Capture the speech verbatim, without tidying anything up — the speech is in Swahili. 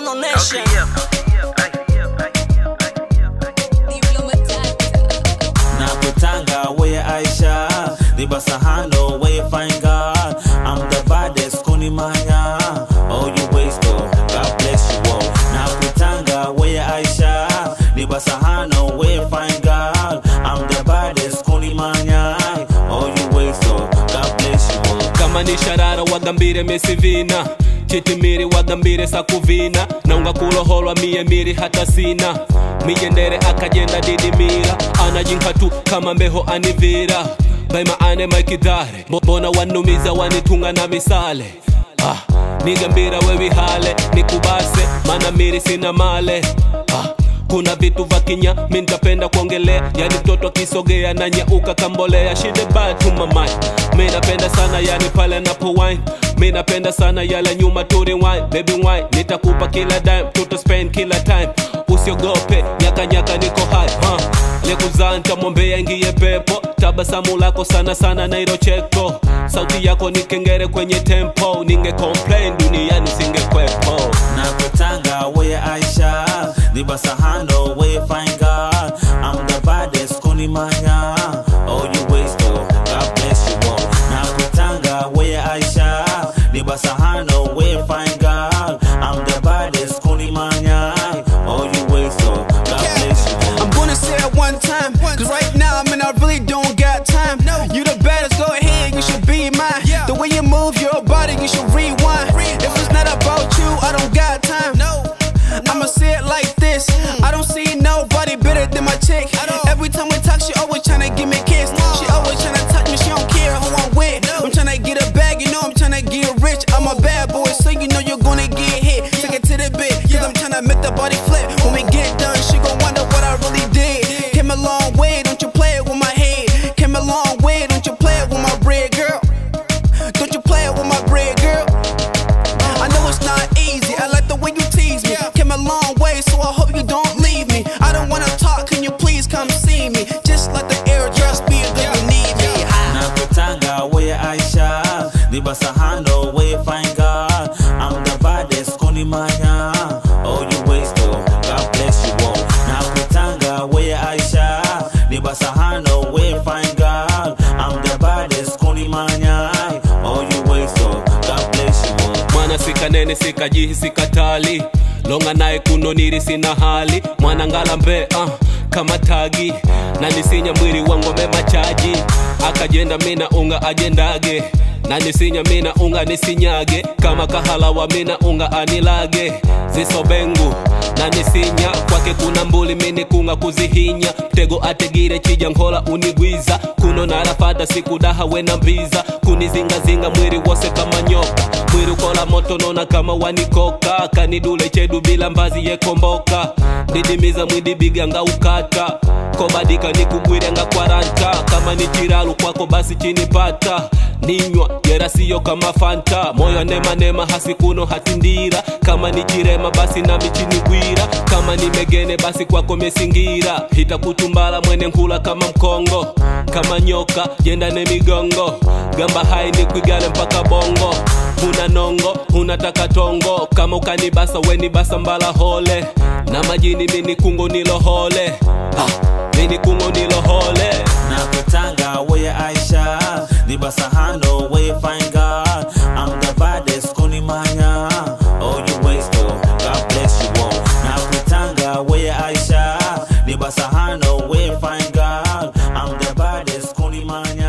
Mono Nation. Okay, yeah. Nakutanga where Aisha, the Basahano where you find God. I'm the baddest Kunimanya. Oh, you waste oh, God bless you all. Nakutanga where Aisha, the Basahano where you find God. I'm the baddest Kunimanya. Oh, you waste oh, God bless you all. Kama ni sharara wagambire mesivina, chitimiri wagambire sakuvina, na unga kuloholwa miye miri hata sina. Miyendere akajenda didimira, anajinkatu kama mbeho anivira. Baima ane maikidare, bona wanumiza wanitunga na misale. Ah, nigambira wewi hale, nikubase, mana miri sina male. Ah, kuna vitu vakinya, mintapenda kuongelea. Yani mtoto kisogea na nyauka kambolea. She the bad to my mind. Minapenda sana yani pale napo wine. Minapenda sana yala nyuma turi wine. Baby wine, nitakupa kila dime, tuto spend kila time. Usiogope, nyaka nyaka niko high, huh? Lekuzanta mombea ingie pepo. Tabasamu lako sana sana na ilo cheko. Sauti yako ni kengere kwenye tempo. Ninge complain duniani singe kwepo. Nakutanga where Aisha, the Basahano where you find God. I'm the baddest Kunimanya. Oh, you waste oh, God bless you all. Nakutanga where Aisha, the Basahano where you find God. I'm the baddest Kunimanya. Oh, you waste oh, God bless you all. I'm gonna say it one time, cause right now, I mean, I really don't got time. You the baddest, go ahead, you should be mine. The way you move your body, you should rewind. If it's not about you, I don't got time. I'ma say it like this, I don't see nobody better than my chick. Every time we talk, she always tryna give me a kiss. She always tryna touch me, she don't care who I'm with. I'm tryna get a bag, you know I'm tryna get rich. I'm a bad boy, so you know you're gonna get hit. Take it to the bit, cause I'm tryna make the body flip. When we get done, she gon' wonder what I really did. Came a long way, don't you play it with my head. Came a long way, don't you play it with my bread, girl. Don't you play it with my bread, girl. I know it's not easy, I like the way you tease me. Came a long way, so I hope you don't leave me. I don't wanna talk, can you please come see me? Just let the air just be a girl, you need me. Nakutanga where Aisha, the Basahano where you find God. I'm the baddest Kunimanya. Oh, you waste oh, God bless you all. Nakutanga where Aisha, the Basahano where you find God. I'm the baddest Kunimanya. Oh, you waste oh, God bless you all. Mwana sika nene sika jihi sika tali. Longa nae kuno niri sina hali. Mwana ngala mbe uh, kama tagi. Na nisinya mwiri wangu mema chaji. Akajenda mina unga agendage. Na nisinya mina unga nisinyage. Kama kahalawa mina unga anilage. Ziso bengu na nisinya kwake kuna mbuli mini kunga kuzihinya. Tego ategire chija nkola unigwiza. Kuno narafada siku daha wena mbiza. Kunizinga zinga mwiri wose kama nyoka. Mwiri ukola moto nona kama wanikoka. Kanidule chedu bila mbazi ye komboka. Didimiza mwidi biga nga ukata. Kobadika ni kugwire nga kwaranta. Kama ni chiralu kwako basi chini pata. Ninywa yera siyo kama fanta. Moyo nema nema hasi kuno hatindira. Kama ni chirema basi na michini gwira. Kama ni megene basi kwako mesingira. Hita kutumbala mwene nkula kama mkongo. Kama nyoka jenda ne migongo. Gamba hai ni kuigale mpaka bongo. Huna nongo, huna takatongo. Kama ukanibasa weni basa mbala hole. Na majini mini kungo nilo hole. Ah, mini kungo nilo hole. Nakutanga where Aisha, the Basahano where you find God. I'm the baddest Kunimanya. Oh, you waste oh, God bless you all. Nakutanga where Aisha, the Basahano where you find God. I'm the baddest Kunimanya.